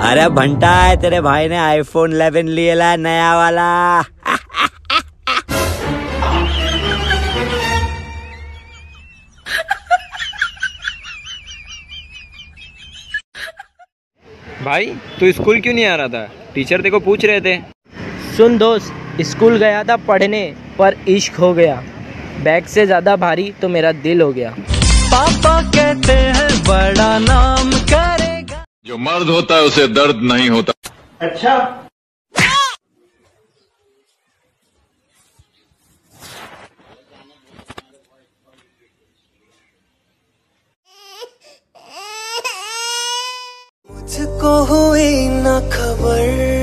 अरे भंटा है, तेरे भाई ने आईफोन 11 लिया नया वाला। भाई तू स्कूल क्यों नहीं आ रहा था? टीचर तेरे को पूछ रहे थे। सुन दोस्त, स्कूल गया था पढ़ने पर इश्क हो गया, बैग से ज्यादा भारी तो मेरा दिल हो गया। पापा कहते हैं बड़ा नाम करेगा। जो मर्द होता है उसे दर्द नहीं होता। अच्छा, मुझको हुई न खबर,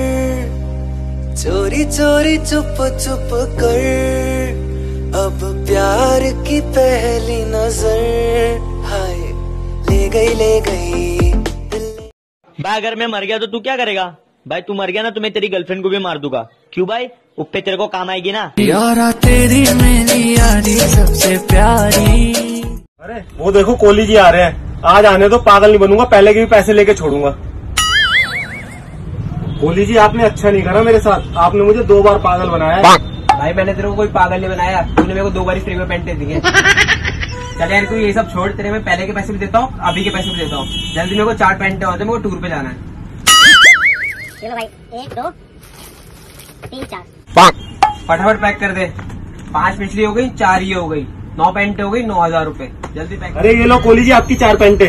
चोरी चोरी चुप चुप कर, अब प्यार की पहली नजर, हाय ले गई भाई अगर मैं मर गया तो तू क्या करेगा? भाई तू मर गया ना तो मैं तेरी गर्लफ्रेंड को भी मार दूंगा। क्यों भाई? उपे तेरे को काम आएगी ना। यारा तेरी मेरी यारी सबसे प्यारी। अरे वो देखो कोहली जी आ रहे हैं, आज आने तो पागल नहीं बनूंगा, पहले के भी पैसे लेके छोड़ूंगा। कोहली जी आपने अच्छा नहीं करा मेरे साथ, आपने मुझे 2 बार पागल बनाया। भाई मैंने तेरे को कोई पागल नहीं बनाया, तूने मेरे को 2 बार फ्री में पेंट दे दिए। चल यार तू ये सब छोड़, तेरे मैं पहले के पैसे भी देता हूँ, अभी के पैसे भी देता हूँ। जल्दी मेरे को 4 पेंट होते, मेरे को टूर पे जाना है। चलो भाई 1 2 3 4 फटाफट पैक कर दे। 5 मछली हो गई, 4 ये हो गई, 9 पेंट हो गई, 9,000 रूपए। जल्दी पैक। अरे ये लो कोहली जी आपकी 4 पेंटे।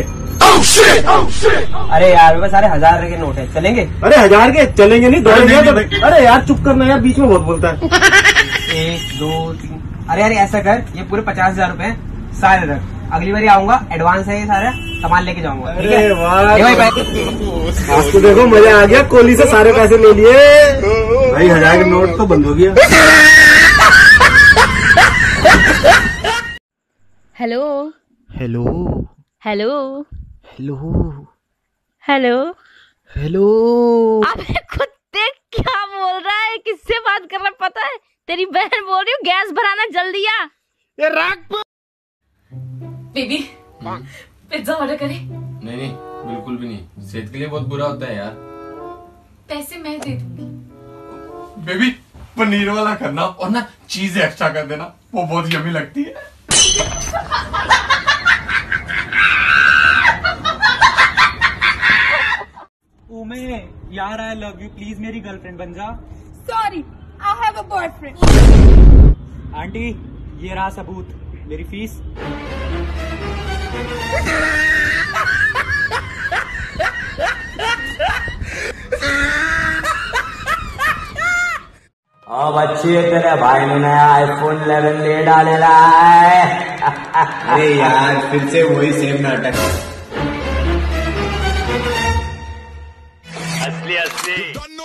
अरे यार मेरे सारे 1000 के नोट है, चलेंगे? अरे 1000 के चलेंगे नहीं, दौड़ेंगे। अरे यार चुप करना यार, बीच में बहुत बोलता है। 1 2 3। अरे यार ऐसा कर, ये पूरे 50,000 रूपए सारे रख, अगली बार आऊंगा, एडवांस है ये सारा, सामान लेके जाऊंगा। ठीक है? आज तो देखो मजा आ गया, कोहली से सारे पैसे ले लिए भाई। 1000 के नोट तो बंद हो गया। Hello hello hello hello hello hello. अबे कुत्ते क्या बोल रहा है? किससे बात कर रहा है? पता है तेरी बहन बोल रही हूँ गैस भराना जल्दी आ। ये राग बेबी पिज्जा ऑर्डर करें? नहीं बिल्कुल भी नहीं, सेहत के लिए बहुत बुरा होता है यार। पैसे मैं दे दूंगी। बेबी पनीर वाला करना और ना चीज एक्स्ट्रा कर देना, वो बहुत यम्मी लगती है। उमे यार आई लव यू, प्लीज मेरी गर्लफ्रेंड बन जा। Sorry I have a boyfriend. Aunty ये रहा सबूत, मेरी फीस। ओ बच्ची, तेरे भाई ने नया आईफोन 11 ले डालेला है। अरे यार फिर से वही सेम नाटक। असली